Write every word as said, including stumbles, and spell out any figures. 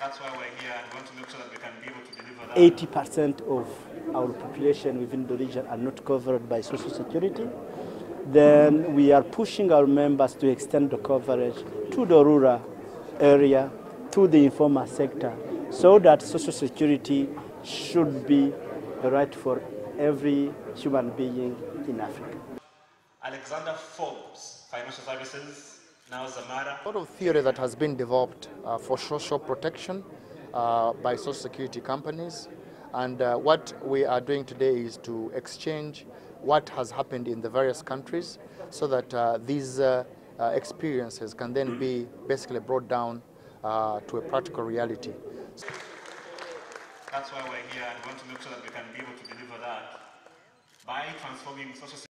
That's why we're here and want to make sure that we can be able to deliver that. eighty percent of our population within the region are not covered by social security. Then we are pushing our members to extend the coverage to the rural area, to the informal sector, so that social security should be a right for every human being in Africa. Alexander Forbes, Financial Services, now Zamara. A lot of theory that has been developed uh, for social protection uh, by social security companies, and uh, what we are doing today is to exchange what has happened in the various countries so that uh, these uh, uh, experiences can then be basically brought down uh, to a practical reality. That's why we're here and want to make sure that we can be able to deliver that by transforming social